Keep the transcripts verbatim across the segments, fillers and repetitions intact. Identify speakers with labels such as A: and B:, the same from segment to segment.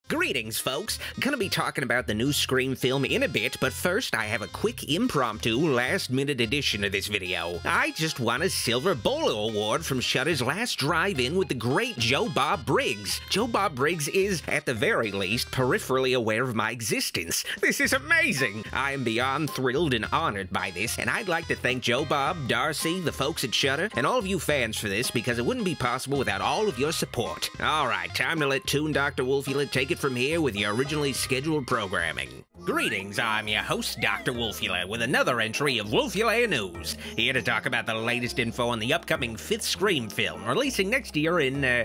A: Greetings, folks. Gonna be talking about the new Scream film in a bit, but first I have a quick impromptu last-minute addition to this video. I just won a Silver Bolo Award from Shudder's last drive-in with the great Joe Bob Briggs. Joe Bob Briggs is, at the very least, peripherally aware of my existence. This is amazing! I am beyond thrilled and honored by this, and I'd like to thank Joe Bob, Darcy, the folks at Shudder, and all of you fans for this, because it wouldn't be possible without all of your support. Alright, time to let Toon Doctor Wolfula take it from here with your originally scheduled programming. Greetings, I'm your host, Doctor Wolfula, with another entry of Wolfula News, here to talk about the latest info on the upcoming fifth Scream film, releasing next year in, uh,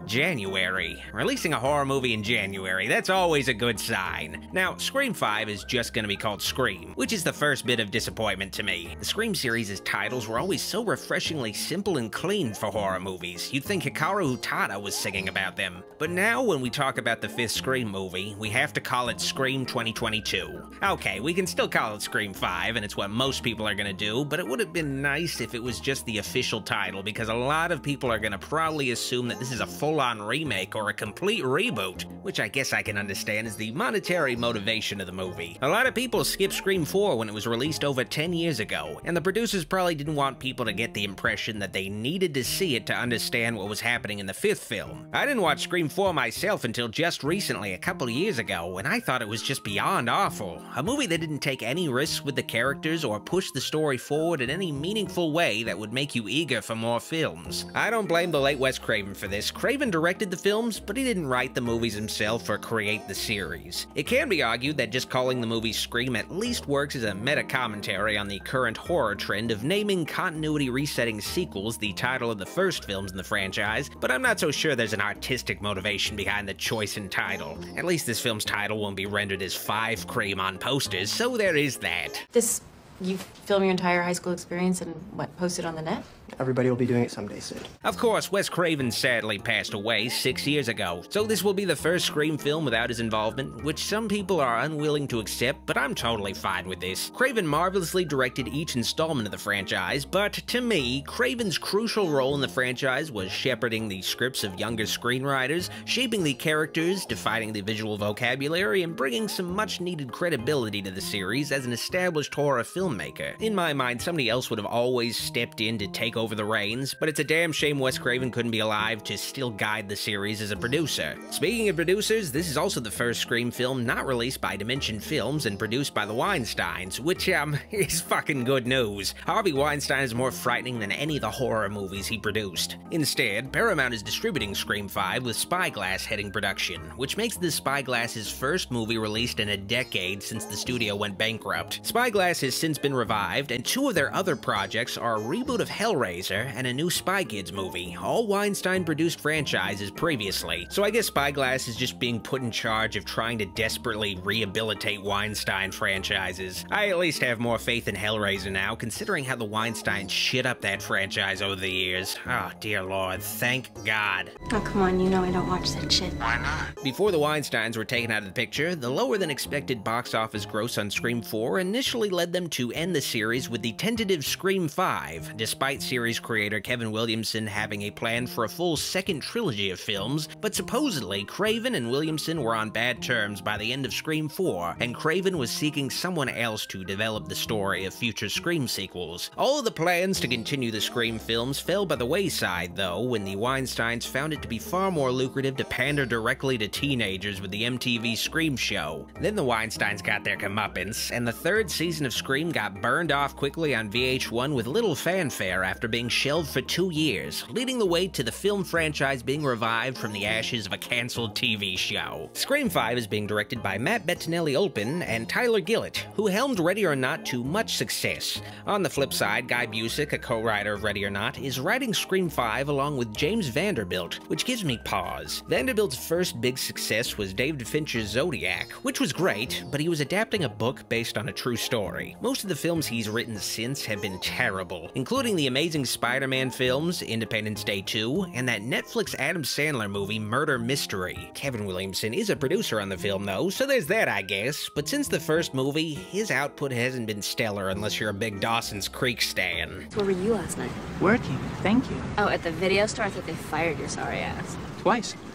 A: January. Releasing a horror movie in January, that's always a good sign. Now, Scream five is just gonna be called Scream, which is the first bit of disappointment to me. The Scream series' titles were always so refreshingly simple and clean for horror movies. You'd think Hikaru Utada was singing about them. But now, when we talk about the fifth Scream movie, we have to call it Scream twenty twenty-two. Okay, we can still call it Scream five, and it's what most people are gonna do, but it would have been nice if it was just the official title, because a lot of people are gonna probably assume that this is a full-on remake or a complete reboot, which I guess I can understand is the monetary motivation of the movie. A lot of people skipped Scream four when it was released over ten years ago, and the producers probably didn't want people to get the impression that they needed to see it to understand what was happening in the fifth film. I didn't watch Scream four myself until just recently, a couple of years ago, and I thought it was just beyond awful. A movie that didn't take any risks with the characters or push the story forward in any meaningful way that would make you eager for more films. I don't blame the late Wes Craven for this. Craven directed the films, but he didn't write the movies himself or create the series. It can be argued that just calling the movie Scream at least works as a meta-commentary on the current horror trend of naming continuity resetting sequels the title of the first films in the franchise, but I'm not so sure there's an artistic motivation behind the choice in title. At least this film's title won't be rendered as Five Cream on posters, so there is that.
B: This, you film your entire high school experience and what, post it on the net?
C: Everybody will be doing it someday soon.
A: Of course, Wes Craven sadly passed away six years ago, so this will be the first Scream film without his involvement, which some people are unwilling to accept, but I'm totally fine with this. Craven marvelously directed each installment of the franchise, but to me, Craven's crucial role in the franchise was shepherding the scripts of younger screenwriters, shaping the characters, defining the visual vocabulary, and bringing some much-needed credibility to the series as an established horror filmmaker. In my mind, somebody else would have always stepped in to take over the reins, but it's a damn shame Wes Craven couldn't be alive to still guide the series as a producer. Speaking of producers, this is also the first Scream film not released by Dimension Films and produced by the Weinsteins, which, um, is fucking good news. Harvey Weinstein is more frightening than any of the horror movies he produced. Instead, Paramount is distributing Scream five with Spyglass heading production, which makes this Spyglass's first movie released in a decade since the studio went bankrupt. Spyglass has since been revived, and two of their other projects are a reboot of Hellraiser and a new Spy Kids movie, all Weinstein-produced franchises previously. So I guess Spyglass is just being put in charge of trying to desperately rehabilitate Weinstein franchises. I at least have more faith in Hellraiser now, considering how the Weinsteins shit up that franchise over the years. Oh, dear Lord, thank God.
B: Oh, come on, you know I don't watch that shit.
A: Why not? Before the Weinsteins were taken out of the picture, the lower-than-expected box office gross on Scream four initially led them to end the series with the tentative Scream five, despite series creator Kevin Williamson having a plan for a full second trilogy of films, but supposedly Craven and Williamson were on bad terms by the end of Scream four, and Craven was seeking someone else to develop the story of future Scream sequels. All of the plans to continue the Scream films fell by the wayside, though, when the Weinsteins found it to be far more lucrative to pander directly to teenagers with the M T V Scream show. Then the Weinsteins got their comeuppance, and the third season of Scream got burned off quickly on V H one with little fanfare after being shelved for two years, leading the way to the film franchise being revived from the ashes of a cancelled T V show. Scream five is being directed by Matt Bettinelli-Olpin and Tyler Gillett, who helmed Ready or Not to much success. On the flip side, Guy Busick, a co-writer of Ready or Not, is writing Scream five along with James Vanderbilt, which gives me pause. Vanderbilt's first big success was David Fincher's Zodiac, which was great, but he was adapting a book based on a true story. Most of the films he's written since have been terrible, including the amazing Spider-Man films, Independence Day two, and that Netflix Adam Sandler movie, Murder Mystery. Kevin Williamson is a producer on the film though, so there's that I guess, but since the first movie, his output hasn't been stellar unless you're a big Dawson's Creek stan.
B: Where were you last night?
C: Working, thank you.
B: Oh, at the video store? I thought they fired your sorry ass.
C: Twice.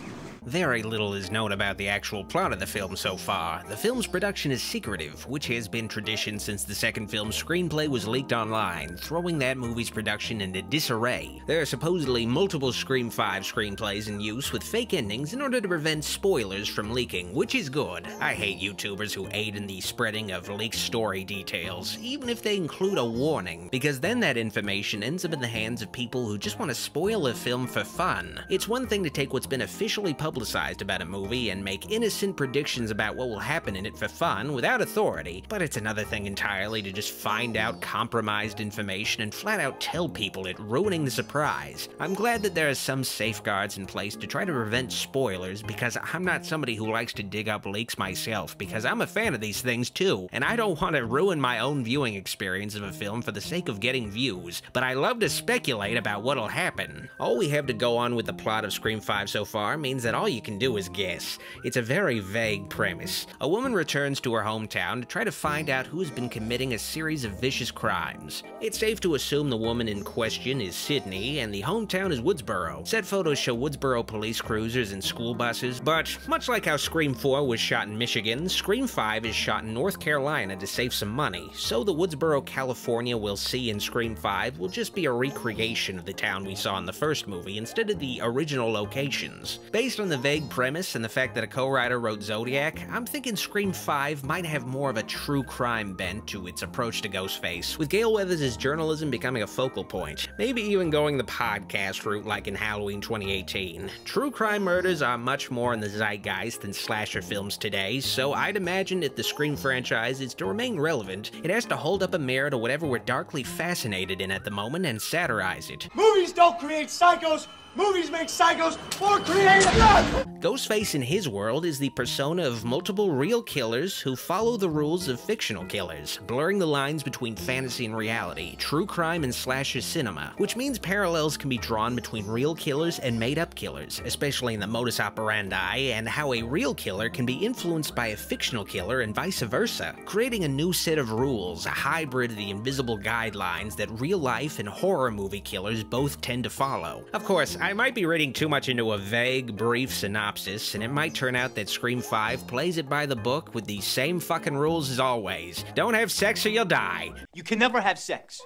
A: Very little is known about the actual plot of the film so far. The film's production is secretive, which has been tradition since the second film's screenplay was leaked online, throwing that movie's production into disarray. There are supposedly multiple Scream five screenplays in use with fake endings in order to prevent spoilers from leaking, which is good. I hate YouTubers who aid in the spreading of leaked story details, even if they include a warning, because then that information ends up in the hands of people who just want to spoil a film for fun. It's one thing to take what's been officially publicized about a movie and make innocent predictions about what will happen in it for fun without authority, but it's another thing entirely to just find out compromised information and flat out tell people it, ruining the surprise. I'm glad that there are some safeguards in place to try to prevent spoilers, because I'm not somebody who likes to dig up leaks myself, because I'm a fan of these things too, and I don't want to ruin my own viewing experience of a film for the sake of getting views, but I love to speculate about what'll happen. All we have to go on with the plot of Scream five so far means that all you can do is guess. It's a very vague premise. A woman returns to her hometown to try to find out who's been committing a series of vicious crimes. It's safe to assume the woman in question is Sydney, and the hometown is Woodsboro. Set photos show Woodsboro police cruisers and school buses, but much like how Scream four was shot in Michigan, Scream five is shot in North Carolina to save some money, so the Woodsboro, California we'll see in Scream five will just be a recreation of the town we saw in the first movie instead of the original locations. Based on the vague premise and the fact that a co-writer wrote Zodiac, I'm thinking Scream five might have more of a true crime bent to its approach to Ghostface, with Gale Weathers' journalism becoming a focal point, maybe even going the podcast route like in Halloween twenty eighteen. True crime murders are much more in the zeitgeist than slasher films today, so I'd imagine if the Scream franchise is to remain relevant, it has to hold up a mirror to whatever we're darkly fascinated in at the moment and satirize it.
D: Movies don't create psychos! Movies make psychos more creative!
A: Ghostface in his world is the persona of multiple real killers who follow the rules of fictional killers, blurring the lines between fantasy and reality, true crime and slasher cinema, which means parallels can be drawn between real killers and made-up killers, especially in the modus operandi, and how a real killer can be influenced by a fictional killer and vice versa, creating a new set of rules, a hybrid of the invisible guidelines that real-life and horror movie killers both tend to follow. Of course, I might be reading too much into a vague, brief synopsis, and it might turn out that Scream five plays it by the book with the same fucking rules as always. Don't have sex or you'll die.
D: You can never have sex.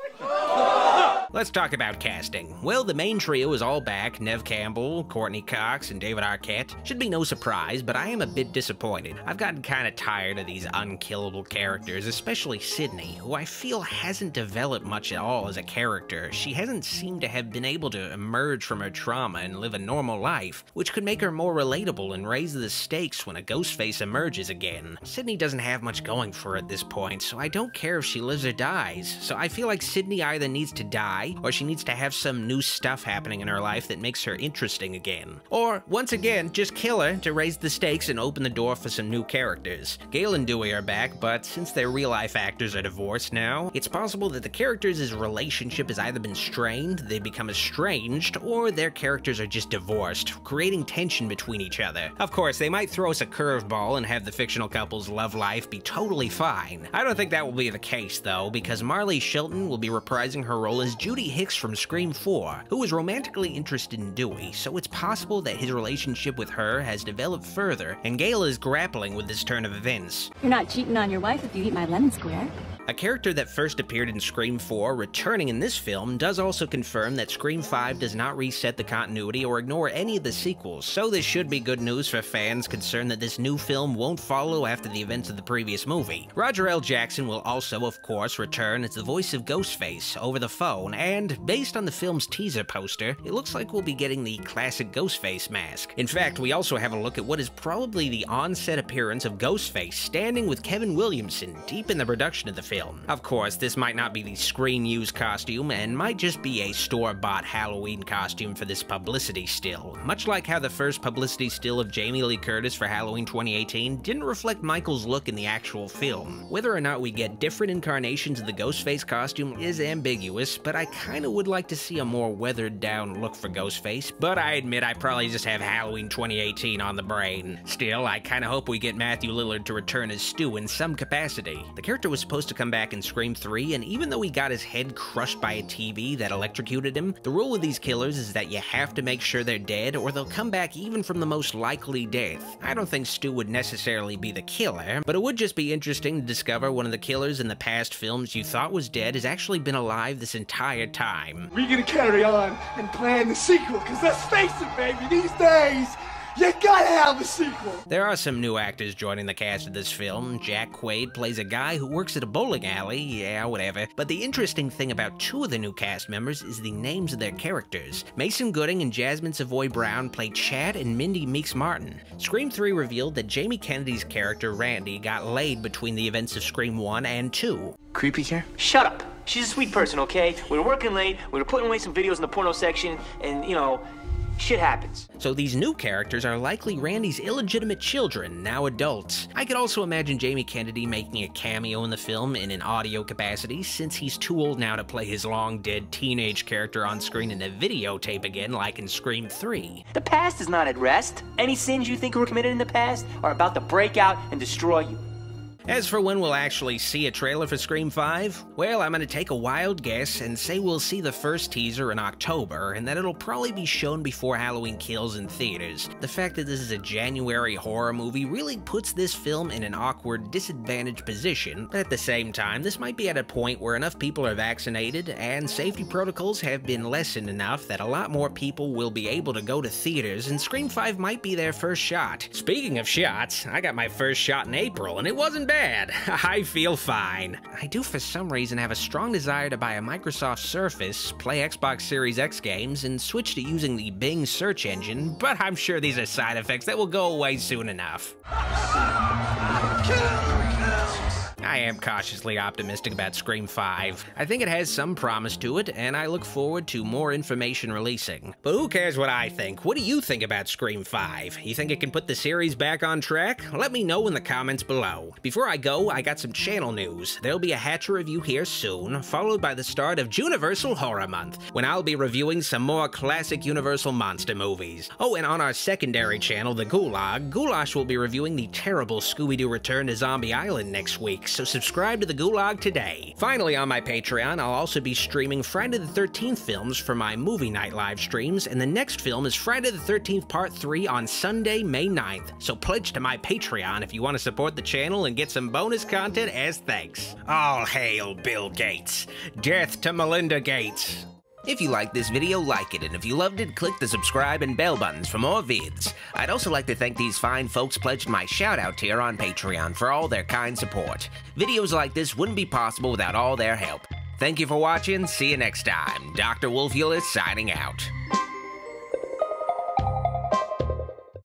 A: Let's talk about casting. Well, the main trio is all back: Neve Campbell, Courtney Cox, and David Arquette. Should be no surprise, but I am a bit disappointed. I've gotten kinda tired of these unkillable characters, especially Sydney, who I feel hasn't developed much at all as a character. She hasn't seemed to have been able to emerge from her trauma and live a normal life, which could make her more relatable and raise the stakes when a Ghostface emerges again. Sydney doesn't have much going for her at this point, so I don't care if she lives or dies. So I feel like Sydney either needs to die, or she needs to have some new stuff happening in her life that makes her interesting again. Or, once again, just kill her to raise the stakes and open the door for some new characters. Gale and Dewey are back, but since their real-life actors are divorced now, it's possible that the characters' relationship has either been strained, they become estranged, or their characters are just divorced, creating tension between each other. Of course, they might throw us a curveball and have the fictional couple's love life be totally fine. I don't think that will be the case, though, because Marley Shelton will be reprising her role as Judy Hicks from Scream four, who was romantically interested in Dewey, so it's possible that his relationship with her has developed further, and Gale is grappling with this turn of events.
E: You're not cheating on your wife if you eat my lemon square.
A: A character that first appeared in Scream four returning in this film does also confirm that Scream five does not reset the continuity or ignore any of the sequels, so this should be good news for fans concerned that this new film won't follow after the events of the previous movie. Roger L. Jackson will also, of course, return as the voice of Ghostface over the phone, and based on the film's teaser poster, it looks like we'll be getting the classic Ghostface mask. In fact, we also have a look at what is probably the on-set appearance of Ghostface standing with Kevin Williamson deep in the production of the film. Of course, this might not be the screen-used costume and might just be a store-bought Halloween costume for this publicity still, much like how the first publicity still of Jamie Lee Curtis for Halloween twenty eighteen didn't reflect Michael's look in the actual film. Whether or not we get different incarnations of the Ghostface costume is ambiguous, but I kinda would like to see a more weathered-down look for Ghostface, but I admit I probably just have Halloween twenty eighteen on the brain. Still, I kinda hope we get Matthew Lillard to return as Stu in some capacity. The character was supposed to come back in Scream three, and even though he got his head crushed by a T V that electrocuted him, the rule with these killers is that you have to make sure they're dead or they'll come back even from the most likely death. I don't think Stu would necessarily be the killer, but it would just be interesting to discover one of the killers in the past films you thought was dead has actually been alive this entire time.
D: We're gonna carry on and plan the sequel, because let's face it, baby, these days, you gotta have a sequel!
A: There are some new actors joining the cast of this film. Jack Quaid plays a guy who works at a bowling alley, yeah, whatever. But the interesting thing about two of the new cast members is the names of their characters. Mason Gooding and Jasmine Savoy Brown play Chad and Mindy Meeks Martin. Scream three revealed that Jamie Kennedy's character, Randy, got laid between the events of Scream one and two.
F: Creepy here?
G: Shut up. She's a sweet person, okay? We were working late, we were putting away some videos in the porno section, and, you know, shit happens.
A: So these new characters are likely Randy's illegitimate children, now adults. I could also imagine Jamie Kennedy making a cameo in the film in an audio capacity, since he's too old now to play his long-dead teenage character on screen in a videotape again like in Scream three.
G: The past is not at rest. Any sins you think were committed in the past are about to break out and destroy you.
A: As for when we'll actually see a trailer for Scream five, well, I'm gonna take a wild guess and say we'll see the first teaser in October, and that it'll probably be shown before Halloween Kills in theaters. The fact that this is a January horror movie really puts this film in an awkward, disadvantaged position, but at the same time, this might be at a point where enough people are vaccinated and safety protocols have been lessened enough that a lot more people will be able to go to theaters, and Scream five might be their first shot. Speaking of shots, I got my first shot in April, and it wasn't bad. I feel fine. I do for some reason have a strong desire to buy a Microsoft Surface, play Xbox Series X games, and switch to using the Bing search engine, but I'm sure these are side effects that will go away soon enough. I am cautiously optimistic about Scream five. I think it has some promise to it, and I look forward to more information releasing. But who cares what I think? What do you think about Scream five? You think it can put the series back on track? Let me know in the comments below. Before I go, I got some channel news. There'll be a Hatcher review here soon, followed by the start of Universal Horror Month, when I'll be reviewing some more classic Universal monster movies. Oh, and on our secondary channel, The Gulag, Goulash will be reviewing the terrible Scooby-Doo Return to Zombie Island next week, so subscribe to The Gulag today. Finally, on my Patreon, I'll also be streaming Friday the thirteenth films for my movie night live streams, and the next film is Friday the thirteenth Part three on Sunday, May ninth. So pledge to my Patreon if you want to support the channel and get some bonus content as thanks. All hail Bill Gates. Death to Melinda Gates. If you liked this video, like it, and if you loved it, click the subscribe and bell buttons for more vids. I'd also like to thank these fine folks pledged my shout-out tier on Patreon for all their kind support. Videos like this wouldn't be possible without all their help. Thank you for watching, see you next time. Doctor Wolfula signing out.